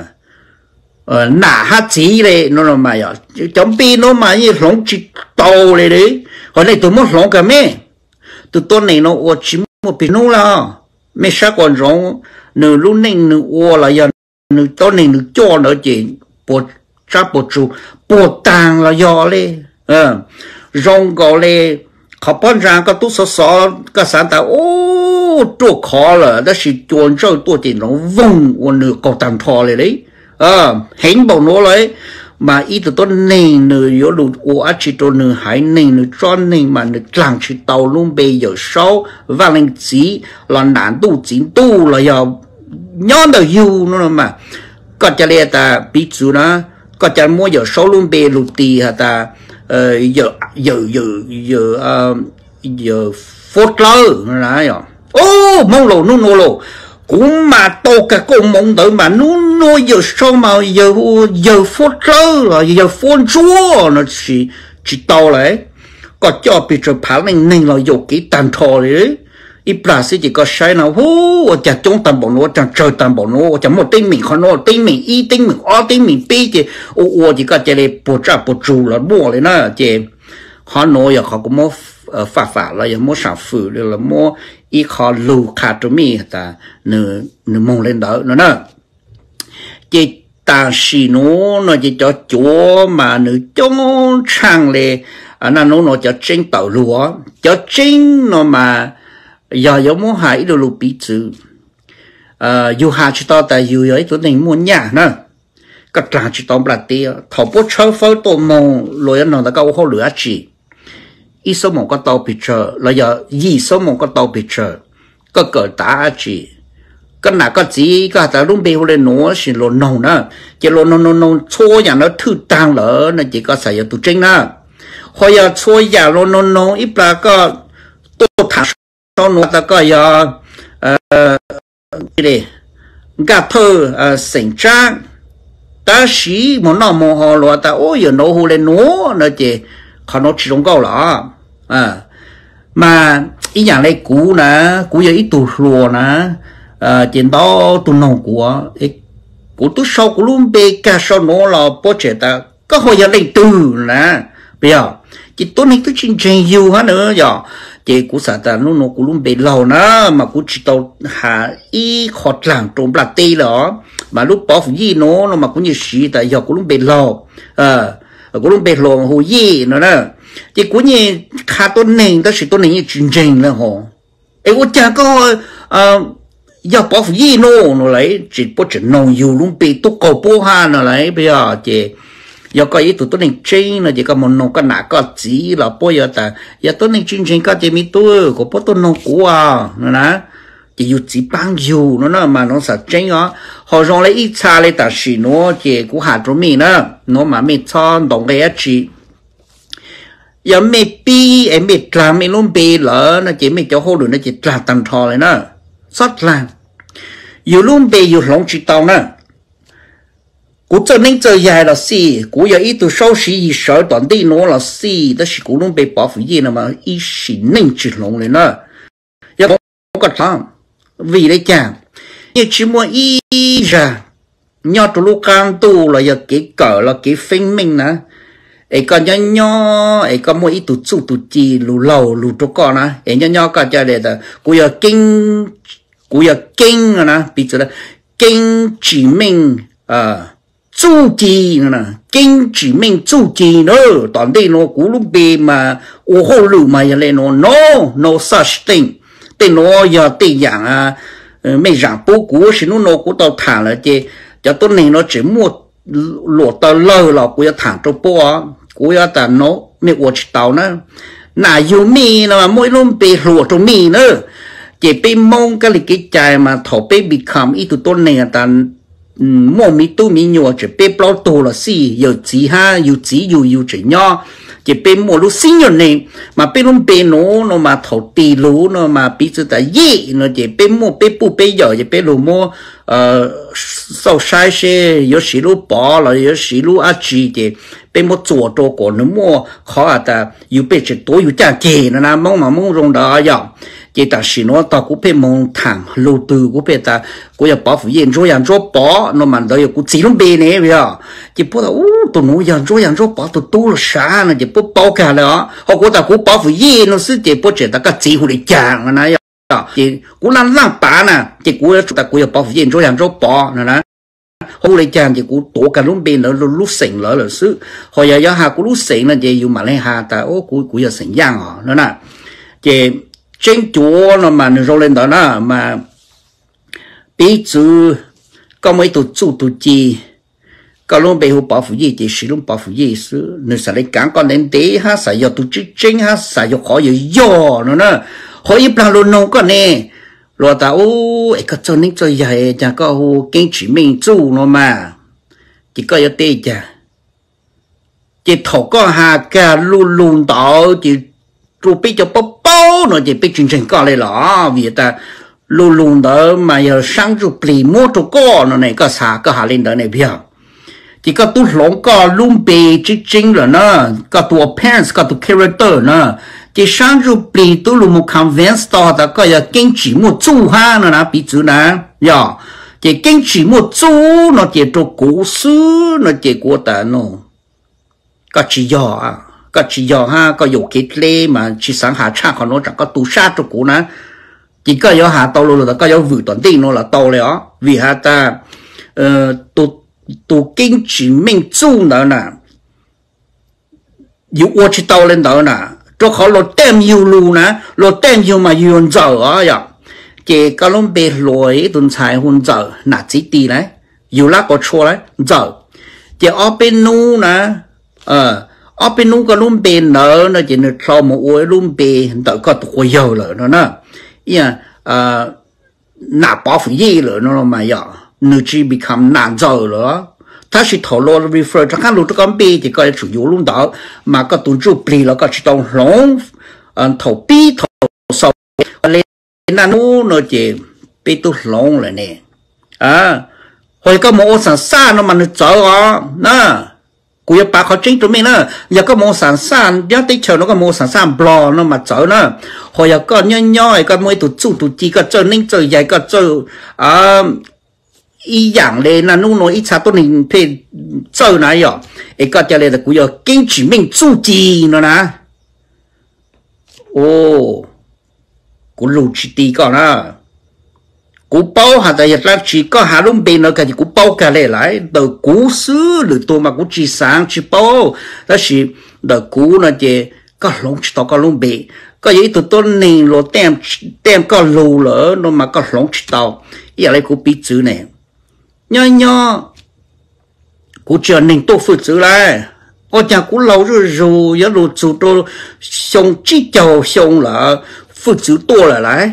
nã hát chỉ này nó là mà giờ trong bề nó mà như lỏng chỉ tàu này đấy còn này tôi muốn lỏng cả mấy từ tuần này nó chỉ một bên nó là mấy sao còn rong nửa lúc này nửa ô là giờ nửa tối này nửa cho nó chỉ bộ chắc bộ chủ bộ tàng là do lên rong gọi lên họ bán ra cái túi sọ cái sản tạo chỗ khó là đó là chuẩn cho tôi thì nó vung và nửa cầu tàng thò lại đấy hình bảo nó lấy mà ít từ tôi nền nữa yếu đủ ô chỉ tôi nữa hãy nền nữa cho nền mà nữa làm chỉ tàu luôn bây giờ sau và lên chỉ là nạn tu chính tu là giờ nhon đầu yêu nó mà có cho nên ta biết chú nó có cho mua giờ sau luôn bây lụt tì hả ta giờ phốt lơ nó rồi ô mong lộ nó nô lộ cũng mà tô cả cùng mong tới mà nó giờ sau mà giờ phốt lơ rồi giờ phôn chúa nó chỉ tao lại có cho bị trở phá nên là dục cái tàn thọ đấy ít là sẽ chỉ có sai nào hú chả chống tàn bộ nó chẳng trời tàn bộ nó chẳng một tinh mình khó nó tinh mình y tinh mình o tinh mình pi chỉ chỉ có chỉ để bổ trợ bổ trụ là muaเลยนะchỉ họ nói là họ cũng mua phá là mua sản phụ là mua ít họ lù khát cho mi ta nửa mong lên đó nữa nè chỉ ta xì nó chỉ cho chúa mà nửa chống trang lệ nó cho tranh tàu lúa cho tranh nó mà giờ muốn hại đồ lục bị chữ dù hà chỉ to tại dù ấy tôi định muốn nhà nữa các là chỉ tóm là tia thọ bút chơi phơi tổ mông rồi nó đã câu hô lửa chỉ ít số một cái tàu bị chờ là giờ gì số một cái tàu bị chờ có cỡ tá chỉ cái nào có gì cái ta lúc bây giờ nó xin lộn nông nữa chỉ lộn nông xô nhà nó thứ tăng lỡ nó chỉ có xài ở tụ chính nữa hồi giờ xô nhà lộn nông ít là có tôi thằng sau nó ta có giờ cái gì gặp thơ sinh trang ta xí một nó một họ lo ta ôi giờ nó hồ lên nó chỉ họ nó chỉ trong câu là mà ý nhà này cũ nè cũ giờ ít tù lùa nè chuyện đó tù nông của tôi sau của luôn bê cả sau nó là bố trẻ ta có hồi giờ lên từ nè bây giờ chỉ tôi này tôi chương trình nhiều hơn nữa giờ chỉ của xã ta nó cũng luôn bê lâu nè mà cũng chỉ tao hạ ý khó làm trộm bạc tê đó mà lúc bỏ phụ gì nó mà cũng như sĩ tại giờ cũng luôn bê lâu cũng luôn bê lâu hồ gì nữa nè chỉ cũng như khá tốt nền đó chỉ tốt nền như chương trình là hồ ấy cũng chả có giờ bỏ phụ gì nó lấy chỉ bỏ chuyện nông nhiều luôn bê tốt cầu bố ha nó lấy bây giờ chỉ giờ có ý tụi tôi nên chơi là chỉ có một nông cái nã có gì là bây giờ ta giờ tôi nên chương trình có chỉ mi tôi có bắt tôi nông cũ nữa nè chỉ yêu chỉ bao nhiêu nó mà nó sẽ chơi đó họ rồi lấy ít xa lấy ta xí nó chỉ cũng hạt cho mi nữa nó mà mi cho đồng cái chỉ giờ mi pi em mi làm mi luôn pi lỡ nó chỉ mi cho hô được nó chỉ làm tầm thò này nữa sót làm yêu luôn pi yêu lòng chỉ tao nữa cú cho nên chơi dài là gì cú giờ ít từ sau sĩ sợ toàn đi nó là gì đó là cú luôn bị bỏ phụ gì mà ít sĩ nên chỉ lòng lên nữa giờ có thằng vì đấy chàng như chỉ mua ít ra nhau từ lúc càng tu là giờ cái cỡ là cái phim mình nè ấy còn nhau ấy còn mua ít từ chú từ chi lù lầu lù cho con nè ấy nhau cả cho để là cú giờ kinh rồi nè bây giờ là kinh chỉ mình chú chi nè kinh chỉ mình chú chi nữa toàn đây nó cú lúc bê mà ô hô lù mà giờ lên nó no such thing tên nó giờ tiền dạng mấy dạng bố cú xin nó cú tao thả là chứ cho tôi này nó chỉ mua lụa tao lơ là cú thả cho bố cú ta nó mấy ô chỉ tao nữa nà yêu mi mà mỗi lúc bê lụa cho mi nữa chỉ bê mong cái cái trái mà thọ bê bị khám ít tôi này ta mua mi tu mi nhỏ chỉ bê bao tô là gì giờ chỉ ha yêu chỉ nhỏ chỉ bên mua lúc sinh nhật này mà bên lúc bên nó mà thầu tì lú nó mà bị sự tại gì nó chỉ bên mua bên bu bên giờ chỉ bên lúc mua sau sai xe có xí lú bỏ là có xí lú ăn chỉ thì bên mua chuột đồ của nó mua khó ta yêu bên chỉ tối yêu cha kề nó là mong rong đó giờ chỉ ta xí nó ta cũng bên mong thẳng lú từ cũng bên ta cũng要保护人做人做保nó mà đó cũng chỉ lúc bên này bây giờ chỉ bảo là tụi nó人做保tụi tôi là啥nó chỉ bảo bảo cả đó họ cũng ta cũng bảo hộ nó是chỉ bảo chỉ ta cái chỉ hộ để讲那样chỉ cũng làm bà nè chỉ cũng ta cũng要保护人做保nè họ lấy chàng chỉ cũng tổ cả lúc bên nó lúc sinh lỡ là sự họ giờ hà cũng lúc sinh là chỉ dùng mà lấy hà ta cũng giờ sinh giang họ nữa nè chỉ trên chỗ nó mà nó lên đó nè mà bây giờ có mấy tụi chú tụi chi cái luôn bây giờ bảo phụ gì thì sử dụng bảo phụ gì xứ nếu sao lại cản con đến đấy ha sao giờ tụi chính ha sao giờ khó giờ do nữa nè họ ít là luôn nông con nè rồi ta ô cái cho nên cho vậy chẳng có kinh chỉ mình chủ nó mà chỉ có cái tê chả chỉ thầu có hà cả luôn luôn đó chỉ trụ bị cho bố nó chỉ bị chương trình có lại lỏ vì ta luôn luôn đó mà giờ sáng trụ bì mua trụ có nó này có xả có hà lên đó này bây chỉ có tu lông có luôn bì chỉ chính rồi nó có tu appearance có tu character nó chỉ sáng trụ bì tu luôn một convince đó ta có giờ kinh chỉ một chủ ha nó là bị chữ nè giờ chỉ kinh chỉ một chủ nó chỉ trụ cố sư nó chỉ của ta nó có chỉ giờ à có chỉ giờ ha có nhiều kết lệ mà chỉ sáng hạ cha còn nó chẳng có tu sát cho cũ nè chỉ có giờ hạ tàu luôn là có giờ vừa toàn tin nó là tàuเลยó vì hạ ta tu kinh chỉ mình chú nữa nè yêu ô chỉ tàu lên đó nè cho họ lo tem yêu luôn nè lo tem yêu mà yêu giờ á vậy chỉ có lúc bị lỗi tuần sai hôn giờ nạt chỉ tì đấy yêu lá có chua đấy giờ chỉ ở bên nu nè ở bên nu có luôn bên nữa nó chỉ là sau một uống luôn bên đợi có tuổi giàu rồi nó nè yeah nạp bảo phụ gì rồi nó mà giờ nữ chỉ become nạn giàu rồi ta chỉ thổ lộ refer cho các lúc con bì thì coi chủ yếu luôn đó mà có tụi chú bì là có chỉ tông lông thổ bì thổ sầu lên là nó chỉ bì tụi lông rồi nè hồi có một sản xa nó mà nó chở đó nè cú yêu bà khó chính tụi mình nữa giờ có một sản xa nhớ tới chờ nó có một sản xa bò nó mà chở nữa hồi giờ có nhoi có mấy tụi chú tụi chi có chơi ninh chơi dài có chơi ý dạng lên là nó ít sao tôi nên phải chơi này rồi ấy có cho nên là cú yêu kinh chỉ mình chú chi nữa nè ô cú lù chỉ tí con á cú bao hạt tại ra chỉ có hà luôn bên nó cái gì cú bao cả lại từ cú xứ được tôi mà cú chỉ sáng chỉ bao đó là từ cú nó chỉ có lông chỉ tao có lông bể có gì tụi tôi nên lo tem có lù lỡ nó mà có lông chỉ tao giờ lại cú biết chữ này nhớ cú chờ nên tôi phụ chữ lại có chả cú lâu rồi giờ rồi chủ tôi xong chỉ chầu xong là phụ chữ tôi lại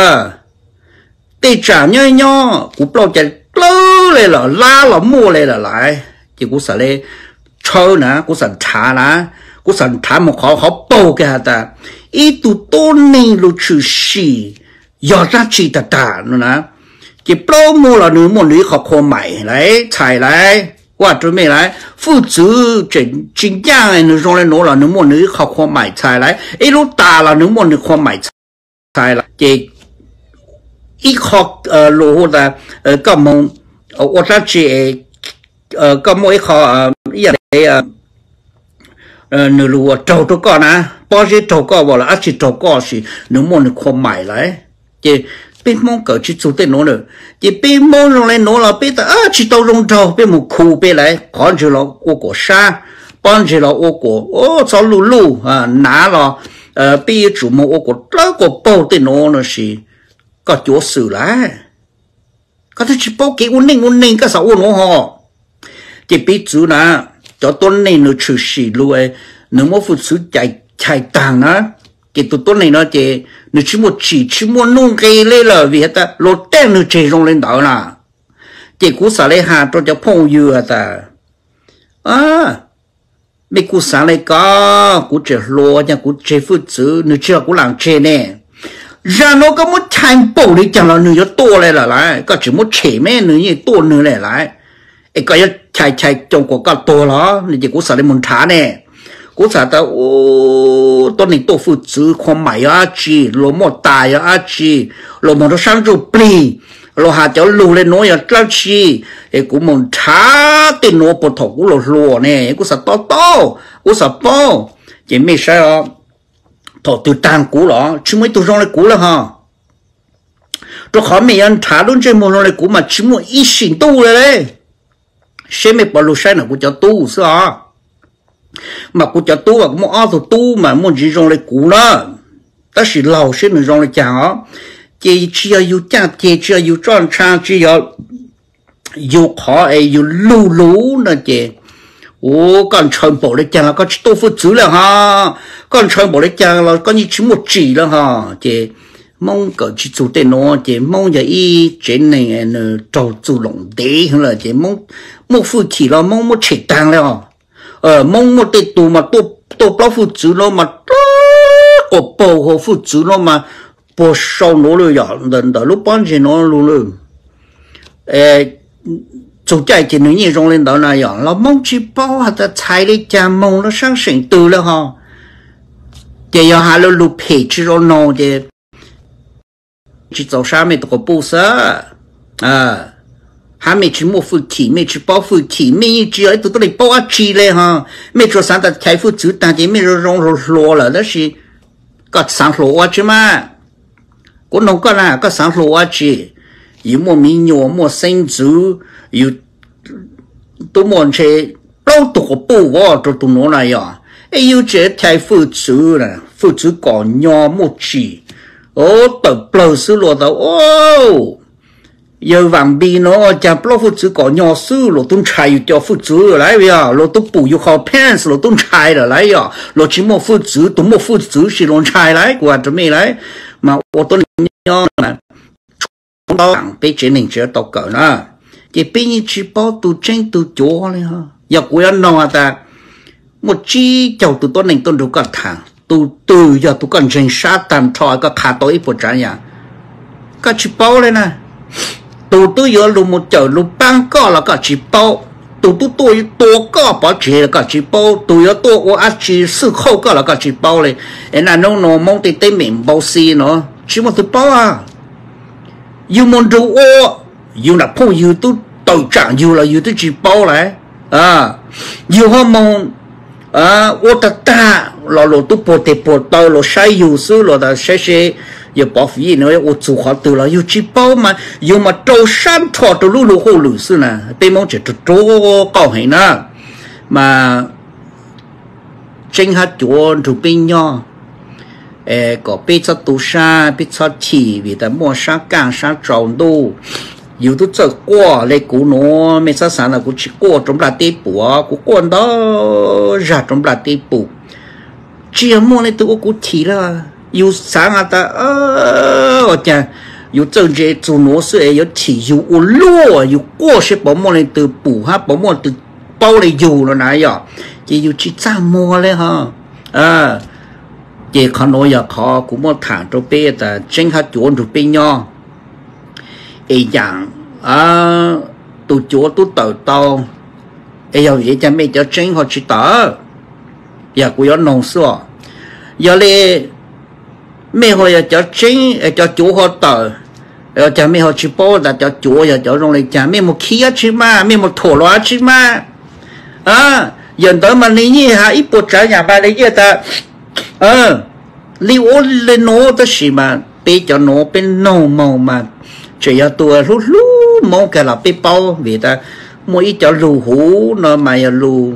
tê trả nhớ cú bao chạy lơ lên là la là mua lên là lại chỉ cú sợ lên chơi nè cú sợ thả nè cú sợ thả một họ bao cái ta ít tụ tôn này lu chữ xì giờ ra chỉ ta nữa nè chỉ bao mua là nửa một nửa họ khó mày lại chạy lại qua chuẩn bị lại phụ chữ chính trang này nửa trong này nó là nửa một nửa họ khó mày chạy lại ít lúc ta là nửa một nửa khó mày chạy lại chỉ ít học lô là có một ở ra chỉ có mỗi họ giờ để nửa lúa trâu trâu con à bao nhiêu trâu con bảo là chỉ trâu con thì nếu muốn không mày lại chỉ bên mong cỡ chỉ chủ tên nó nữa chỉ bên mong rồi nó là bên ta chỉ tàu rong trâu bên một khu bên lại còn chỉ là ô cổ sa còn chỉ là ô cổ cho lù lù ná là bên chủ một ô cổ đó cổ bao tên nó là có chỗ xử lại có thể chỉ bao cái ổn định cái sao ổn họ chỉ biết chú nè cho tuần này nó chịu xì luôn nếu mà phụ chú chạy tàng á cái tuần này nó chỉ nó chỉ muốn nung cái lên là vì ta lột tên nó chạy rong lên đó nè chỉ cú xả lấy hạt cho phong dừa ta mấy cú xả lấy có cú chạy lô nha cú chạy phụ chú nó chưa cú làm chạy nè ra nó có một thành bộ đi chẳng là nửa to lại lại có chỉ một trẻ mẹ nửa như to nửa lại ấy có chạy trong của các to đó nên chỉ cũng sợ đến một tháng nè cũng sợ ta tôi này tôi phụ chữ không mày á chi lo một tài á chi lo một nó sang chụp pli lo hà cháu lù lên nói là chi ấy cũng một tháng tiền nó bột thổ cũng lo nè cũng sợ to cũng sợ bao chỉ mấy sao thọ từ tàn cũ đó chứ mấy từ trong này cũ là ha tôi khó mấy anh thả luôn trên một này cũ mà chỉ một ít xỉn tu rồi đấy xem mấy bảo lô sai nào cũng cho tu sao mà cũng cho tu và cũng một ao tu mà một gì trong này cũ đó ta chỉ lâu xem được trong này chả chỉ yêu cha chỉ yêu tròn cha chỉ yêu dù khó ấy dù lù lú nữa chị ô con chơi bộ đấy chàng là có tô phụ chữ là ha con chơi bộ đấy chàng là có như chỉ một chỉ là ha chị mong cỡ chỉ chủ tên nó chị mong giờ y trên này trâu chủ lồng đế hơn là chị mong một phụ chỉ là mong một chỉ tăng là mong một tên tù mà tô bao phụ chữ nó mà có bầu hồ phụ chữ nó mà bò sâu nó rồi giờ lần đó lúc bán gì nó luôn rồi chủ chạy chỉ nói như trong lên đó này giờ nó mong chỉ bao hạt ta chạy đi cha mong nó sáng sinh từ là họ giờ giờ hà lô lụp hệ chỉ rồi nó chứ chỉ早上没多不是还没去摸附体没去包附体没一只都来包啊只嘞哈没做啥的开户主但是没做融入落了那是个上落啊只嘛我弄个啦个上落啊只有么民有么生族有都么些都多不我都都弄了呀哎有这开户主了户主搞鸟么只tập bờ sư lộ tao giờ vàng bì nó chả bao phụ chữ có nhỏ sư lộ tung chạy cho phụ chữ lại bây giờ lộ tung bù yêu khó pants lộ tung chạy rồi lại giờ lộ chỉ một phụ chữ tung một phụ chữ chỉ lộ chạy lại của chúng mình lại mà ô tô nhỏ là chúng ta bị chế định chế tàu cỡ nữa chỉ bị như chỉ bao tu tranh tu chỗ này ha giờ của anh nói ta một chi chầu tu tốt nên tu đủ cả thằng tu từ giờ tu cần chân sát tàn thọ cái khá tối một trái nhà cái chỉ bao này nè tu giờ lu một chợ lu băng có là cái chỉ bao tu có bảo chế là cái chỉ bao tu giờ tu có ăn chỉ sự khâu có là cái chỉ bao này em là nó mong thì tên mình bao xì nó chỉ một thứ bao à yêu muốn đâu yêu là phong yêu tu tự trạng yêu là yêu tu chỉ bao này yêu hôm mong ô ta là lộ tu bộ tàu lộ sai yêu sư lộ ta sẽ yêu bảo phí nữa ô chủ họ từ là yêu chỉ bao mà yêu mà trâu san thọ trâu lú hồ lử sư nè bên mong chỉ trâu cao hay nè mà tranh hát chuồn chụp bên nhau có bên cho tu sa bên cho chỉ vì ta mua sa càng sa tròn đu yêu tu chơi qua lấy cú nó mấy sao sáng là cú chỉ qua trong là tê bùa cú quan đó ra trong là tê bù chỉ mua lấy tu cú chỉ là yêu sáng à ta chả yêu chơi chơi chủ nó sẽ yêu chỉ yêu lúa yêu qua sẽ bỏ mua lấy từ bù ha bỏ mua từ bao lấy yêu nó này à chỉ yêu chỉ cha mua lấy ha chỉ còn nói giờ khó cũng mua thẳng cho bé ta tranh hát chuồn cho bé nhau ấy dạng tu chúa tu tự tao ấy giờ vậy cha mẹ cho tranh họ chỉ tớ giờ cũng có nông xưa giờ này mẹ họ giờ cho tranh cho chúa họ tớ cha mẹ họ chỉ bao là cho chúa giờ cho trong này cha mẹ một khí chứ mà mẹ một thổ loa chứ mà giờ tới mà lý như ha ít bột trái nhà ba đấy giờ ta liu lên nó tới gì mà bây giờ nó bên nâu màu mà chỉ là tôi lúc mong cái là bị bao vì ta mỗi cho lù hú nó mà lù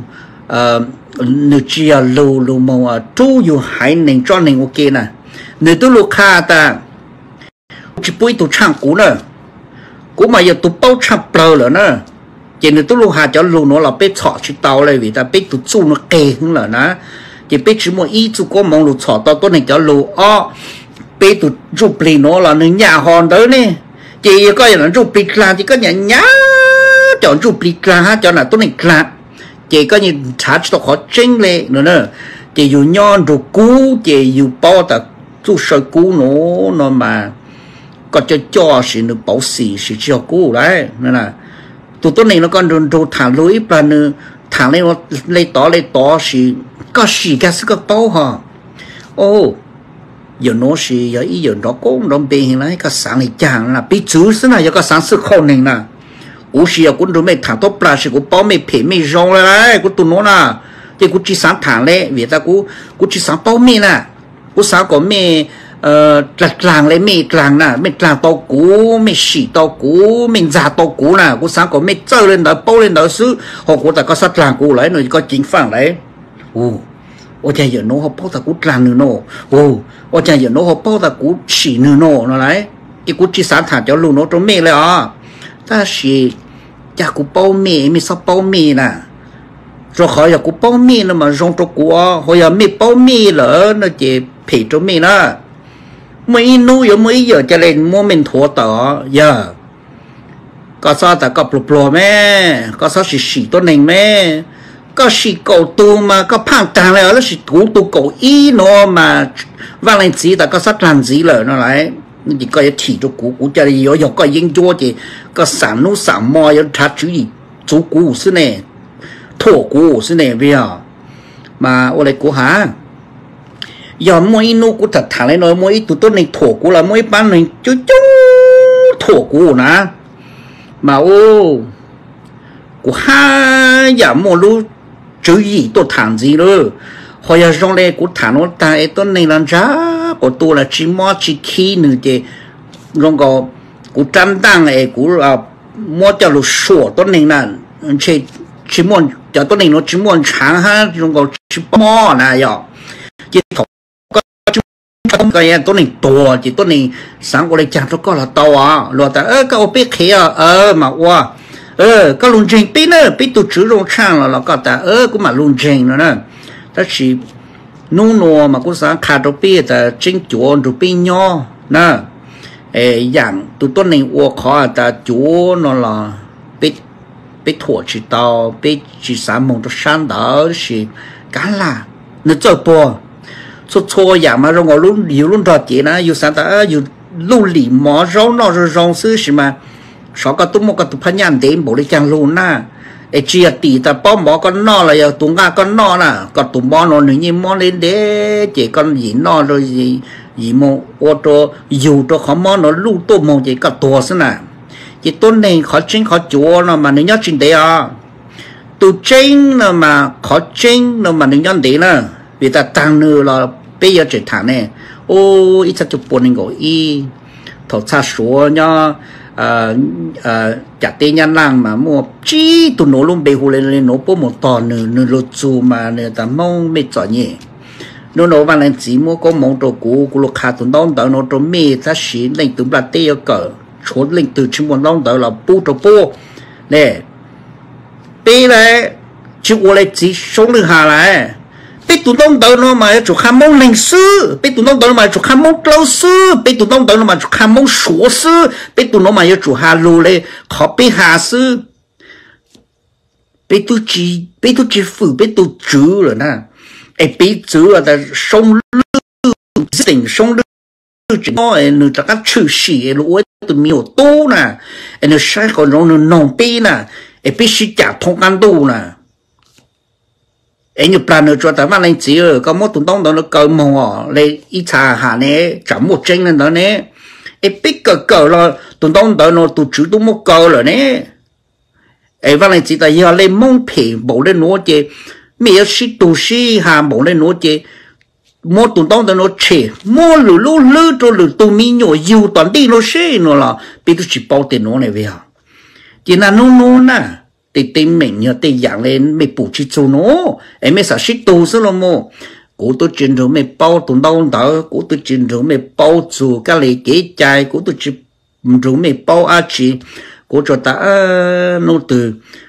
nữ chỉ là lù màu chú yêu hải nên cho nên ok nè nữ tôi lù kha ta chỉ bui tôi唱cú nè cú mà giờ tôi bao唱bờ rồi nè chỉ nữ tôi lù hà cho lù nó là bị chọ chỉ tao này vì ta bị tôi chú nó kề hơn là nè chỉ bị chỉ một ít chú có mong lù chọ tao tôi nên cho lù bị tôi chụp lên nó là nữ nhà hòn tới nè chỉ có là chụp bịch là chỉ có nhà nhá chọn chụp bịch là cho là tốt này là chỉ có như thả cho họ tranh lệ nữa chỉ dù nhon rồi cú chỉ dù bao ta chú sợi cú nó mà có cho sự nó bảo xì sự cho cú đấy nên là tụi tốt này nó còn rồi thả lưới và nữa thả lên nó lấy tỏ sự có gì cái sự có bao hả giờ nó sẽ giờ ý giờ nó cũng đồng bên hiện nay cái sáng này chẳng là bị chữ thế này giờ cái sáng sự khôn này nè u sĩ cũng đối mấy thằng top là sẽ cũng bao mấy phê mấy rong lại cũng tụi nó nè thì cũng chỉ sáng thằng đấy vì ta cũng chỉ sáng bao mấy nè cũng sáng có mấy làng lấy mấy làng nè mấy làng tàu cũ mấy xỉ tàu cũ mấy già tàu cũ nè cũng sáng có mấy trâu lên đó bao lên đó xứ họ cũng ta có sát làng cũ lấy rồi có chính phản đấy ô cha giờ nó họ bao ta cũng làm nữa ô cha giờ nó họ bao ta cũng chỉ nữa nó đấy cái cũng chỉ sáng thả cho luôn nó trong mẹ lại ta chỉ cha của bao mì mi sao bao mì nè rồi khỏi giờ của bao mì nó mà rong cho của hồi giờ mi bao mì lỡ nó chỉ phê cho mi đó mấy nuôi mấy giờ cho lên mua mình thua tỏ giờ có sao ta có blo mẹ có sao xì tôi này mẹ có xì cầu tu mà có phang tàng lại nó xì tu cầu ý nó mà vang lên gì ta có sao làm gì rồi nó lại chỉ có chỉ cho cú cho đi có có yên cho thì có sản nô sản mò có trả chú ý chú cú是呢thổ cú是呢bây giờ mà ở đây cú hả giờ mỗi nô cú thật thẳng lên nói mỗi tụi tôi này thổ cú là mỗi ban này chú chú thổ cú nè mà ô cú ha giờ mỗi lúc chú ý tôi thẳng gì nữa hồi giờ trong đây cú thẳng nó ta ấy tôi này làm ra của tôi là chỉ mua chỉ khi nữa thì trong có cú trăm đăng ấy cú là mua cho lục sổ tôi này là chỉ mua cho tôi này nó chỉ mua sáng ha trong có chỉ mua này giờ chỉ thọ có cái tôi này to chỉ tôi này sáng qua đây chẳng có là to à rồi ta cái biết kia mà qua cái lùng trình biết nữa biết tụi chữ rong trang là có ta cũng mà lùng trình nữa nè ta chỉ nô mà cũng sáng khá đâu biết ta chính chúa đâu biết nhau nè dạng tụi tôi này qua khó ta chúa nó là biết thua chỉ tao biết chỉ sáng mong cho sáng đó chỉ cả là nó chơi bò số dạng mà rồi ngồi luôn nhiều luôn trò chuyện á yêu sáng ta yêu lưu lì mỏ rau nó rồi rau xứ gì mà sáu cái tụi một cái tụi phán nhàn đến bộ đi chăng luôn na chia tỷ ta bao mỏ con no là giờ tụi ngà con no nè còn tụi mỏ nó như mỏ lên để chỉ con gì no rồi gì một ô tô dù cho khó mỏ nó lưu tô một chỉ cả tua xí nè chỉ tôn này khó chính khó chúa nó mà nếu nhớ chuyện đấy à tụi chính nó mà khó chính nó mà nếu nhớ đấy nè vì ta tăng nữa là bây giờ chỉ thằng này ô ít chục bốn nghìn gọi y thầu xa số nhá chả tên nhân lang mà mua chỉ tụi nó luôn bê hồ lên nó bố một tòn nữa lột dù mà nữa ta mong mệt giỏi nhỉ nó vào lên chỉ mua có mong đồ cũ của lục hà tụi nó nó trốn mê ta xí lên tụi bà tê ở cỡ số lên từ chim bọn nó là bố trò bố nè bê này chứ ô lại chỉ sống được hà lại biết tụi nó mà chủ khám mong lịch sử biết tụi nó mà chủ khám mong lâu sư biết tụi nó mà chủ khám mong số sư biết tụi nó mà chủ hà lù lệ khó biết hà sư biết tụi chỉ phụ biết tụi chữ rồi nè ấy biết chữ là ta sông lưu tỉnh sông lưu chỉ nói người ta các chữ sĩ lũ tụi miêu tu nè người sai còn nó nòng pi nè ấy biết sĩ trả thông can tu nè anh nhục plan nữa cho ta vào lên chỉ có một tuần đông đó nó cầu mò lấy ít trà hà nè chấm một chân lên đó nè em biết cờ là tuần đông đó nó tụt chữ tụt một cờ rồi nè em vào lên chỉ ta giờ lên mông phì bộ lên nó chơi mẹ sĩ tụ sĩ hà bộ lên nó chơi một tuần đông đó nó chơi một lử cho lử tụ mi nhỏ yêu toàn đi nó xe nó là biết tụi chỉ bao tiền nó này về à chỉ là nó nè thì tìm mình nhờ thì dạng lên mình bù chi cho nó em mới sợ xích tu xí luôn mô của tôi chuyện rồi mình bao tụi đâu đó của tôi chuyện rồi mình bao dù cái này kế chai của tôi chuyện rồi mình bao á chị của cho ta nó từ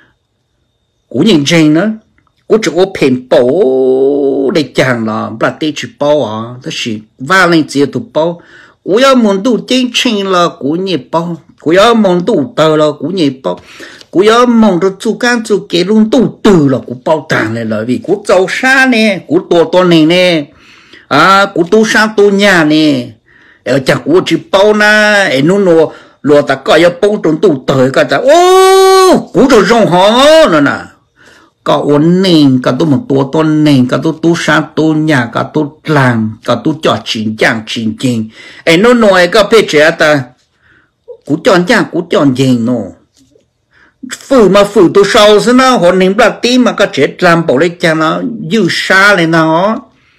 của nhìn trên nữa của chỗ phèn bao để chàng là bà tê chỉ bao à đó là va lên chỉ tụi bao của yêu muốn tu chính chính là của nhị bao của yêu muốn tu tờ là của nhị bao cú nhớ mong cho chú can chú kế luôn tu từ là cú bao tàng này là vì cú giàu xa nè cú to này nè cú tu sang tu nhà nè ở chẳng cú chỉ bao na ở nó lúa ta coi như bao trốn tu tới cả ta ô cú cho rong hó nữa nè cả ổn nền cả tu một to nền cả tu sang tu nhà cả tu làm cả tu cho chính ở nó nói cái phê trẻ ta cú chọn gì nó phụ mà phụ tôi sau thế nào họ nín bạc tí mà có chết làm bộ lấy chàng nó dư xa lên nó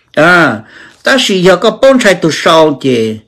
ta chỉ giờ có bốn trái tôi sau chứ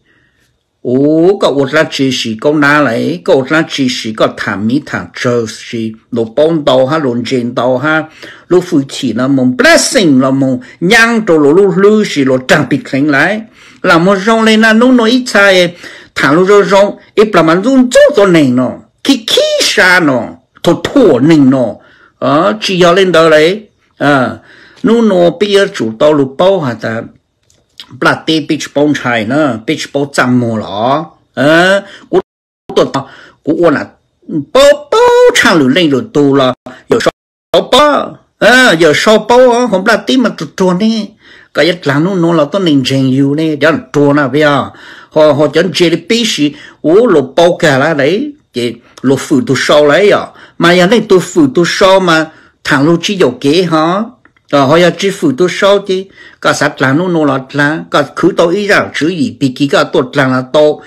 có một là chỉ sĩ công na lại có một là chỉ sĩ có thảm mỹ thảm chờ sĩ lô bông đầu ha lô trên đầu ha lô phụ chỉ là một blessing là một nhang cho lô lưu sĩ lô trang bị khánh lại là một rong lên là nó ít sai thẳng lô rong ít là mà rung chút cho này nó khi xa nó thôi thua nình nó chỉ giờ lên đó đấy nó bây giờ chủ tàu lục bao hả ta bà tê bị bông chai nữa bị bông chăm mồ lỏ của của là bao chăng lửa lên lửa tù là giờ sau bao giờ sau bao không bà tê mà trộn nè cái nhất là nó là tôi nên dành yêu nè cho trộn à bây giờ họ chọn GDP gì lục bao cả là đấy thì lục phụ tu sau lấy mà giờ này tu phụ tu sau mà thằng lục chỉ dầu kế hả họ giờ chỉ phụ tu sau chứ cả sát là nó là là cả cứ tôi ý rằng chữ gì bị kia cả tuột là to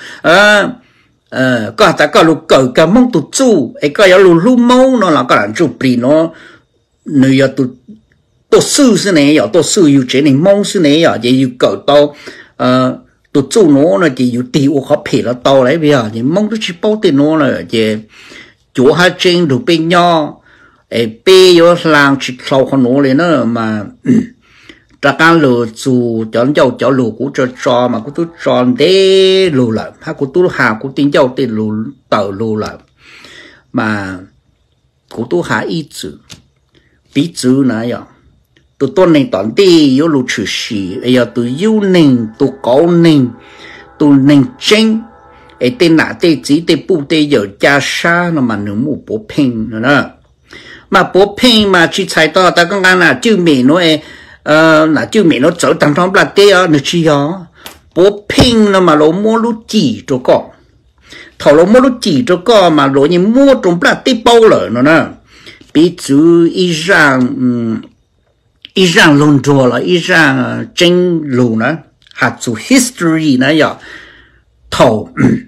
cả ta cả lục cờ cả mong tu chu ấy cả lục lục mong nó là cả làm chu bì nó nơi giờ tu sư thế này giờ tu sư yêu chế này mong thế này giờ chỉ yêu cờ to tu chu nó chỉ yêu tiêu khó phê là to đấy bây giờ thì mong tu chỉ bao tiền nó là chỉ chỗ hai trên đủ bên nhau bây giờ làm chỉ sau con nó lên nữa mà ta can lừa chủ chọn dầu chọn lừa của cho mà của tôi chọn để lừa lại hay của tôi hà của tiền dầu tiền lừa tờ lừa lại mà của tôi hà ít chữ bí chữ này tôi này toàn đi yếu lừa chữ gì giờ tôi yêu nên tôi có nên tôi nên tranh tên nã tên chỉ tên bu tên giờ cha sa nó mà nó mua bố pin nữa mà bố pin mà chỉ xài to ta con là chữ mỹ nó là chữ mỹ nó trở thành trong là tê nó chỉ bố pin nó mà nó mua lúc chỉ cho con thầu nó mua lúc chỉ cho con mà nó như mua trong là tê bao lợ nó nè bí chữ Iran luôn rồi là Iran tranh lù nữa hạt chữ history nữa giờ thầu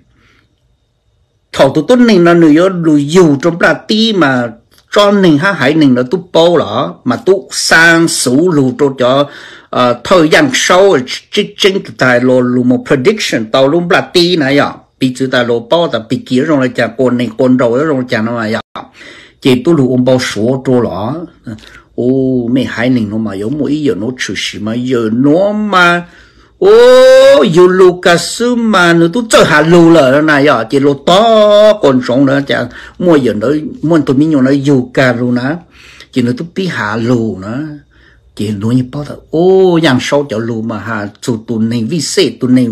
tôi nên là người lùi dù trong là tí mà cho nên hải nên là tôi bao lỡ mà tôi sang số lù cho thời gian sau chính tại lù một prediction tàu luôn là tí này ạ bị chữ tại lù bao tại bị kia rồi là chả còn này còn rồi rồi chả nó mà chỉ tôi lù ông bao số cho lỡ mấy hải nên nó mà giống mỗi giờ nó chửi gì mà giờ nó mà yêu Lucas mà nó tôi chơi hà lù là này à chỉ lù to còn sống nữa chả mua giờ nó mua tụi mình nó yêu cả luôn á chỉ nó tôi biết hà lù nữa chỉ nói như bao giờ yang sau cho lù mà hà chủ tụi này vi xe tụi này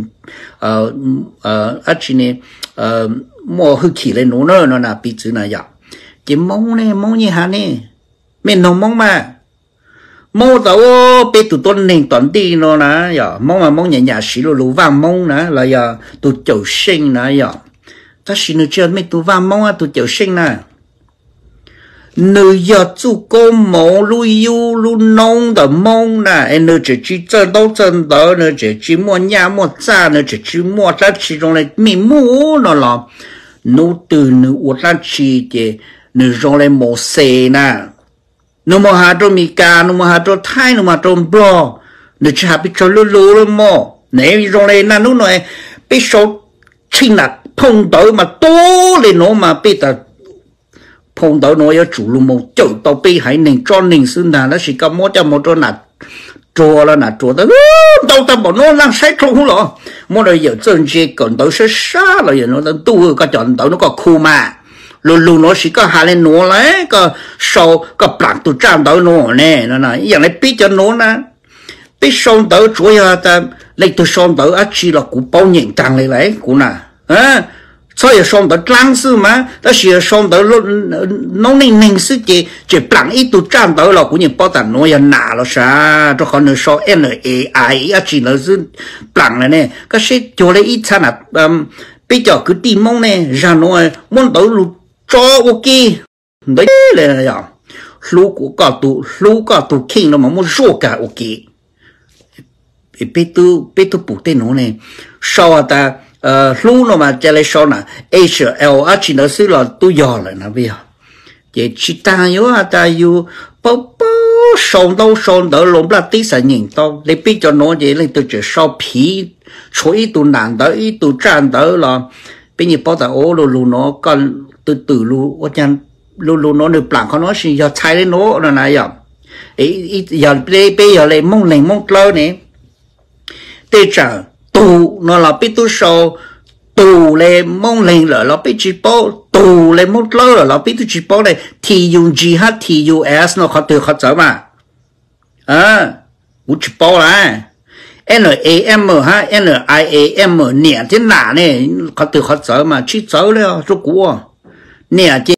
chị này mua hư khí lên nó là bị chữ này à chỉ mong như hà nè mình không mong mà mong tao biết tụi tôi nên toàn đi nó nè giờ mong nhà nhà sĩ lù vàng mong nè là giờ tụi chậu sinh nè giờ ta xin nó chơi mấy tụi vàng mong tụi chậu sinh nè nơi giờ chú cô mong lui yêu lui nông的梦nè nơi chỉ chân đâu chân đó nơi chỉ mua nhà mua cha nơi chỉ mua ra chỉ trong này mình mua nó là nó từ nó ra chỉ cái nó trong này mua xe nè nó mà hạt trong mì cá nó mà hạt trong thái nó mà trong bò nó chỉ hạt bị cho lú lú mà nếu trong này là nó nói bị số chính là phong tới mà to lên nó mà bị ta phong tới nó ở chủ luôn một chỗ tao bị hải nên cho nên xưng là nó chỉ có một chỗ là chùa tới đâu ta bảo nó làm sai không rồi mỗi đời giờ chân chỉ còn tới sẽ xa rồi giờ nó tu cái chọn tới nó có khu mà luôn nó chỉ có hai lên nó lấy có sau có bạc tụ trang tới nó nè nó nàyอย่างnày biết cho nó nè biết xong tới chủ yếu ta lấy từ xong tới á chỉ là cũng bao nhiêu trang này lấy cũng nè所以xong tới trang sư mà đó là xong tới nó nên sư chỉ bạc ít tụ trang tới là cũng như bao tản nó là nà là sao cho con nó sau NAI á chỉ là sư bạc này nè cái sẽ cho lấy ít sao là bây giờ cứ tìm mong nè ra nó muốn tới cho ok đấy là gì lúc có tụ kinh nó mà muốn rô cả ok biết tu bù tên nó này sau ta lúc nó mà chơi lại sau nè HL á chỉ nó xứ là tu giờ lại nè bây giờ chỉ ta yếu ta yếu bao xong đâu lồng là tí sản nhìn đâu để biết cho nó vậy là từ chỉ sau phí số ít tu nạn tới ít tu tràn tới là bây giờ bao giờ lu nó còn từ lu ở trên lu nó được làm nó chỉ giờ thay lên nó là này giờ bây giờ lại mong lâu nè tê trả tu nó là biết tu sau tù lên mong lên là nó biết chỉ bao tù lên mong lâu là nó biết chỉ bao này TUGH nó khó từ khó trở mà chỉ bao là NAM ha NIAM nè thế nào này khó từ khó trở mà chỉ trở lên cho cũ nè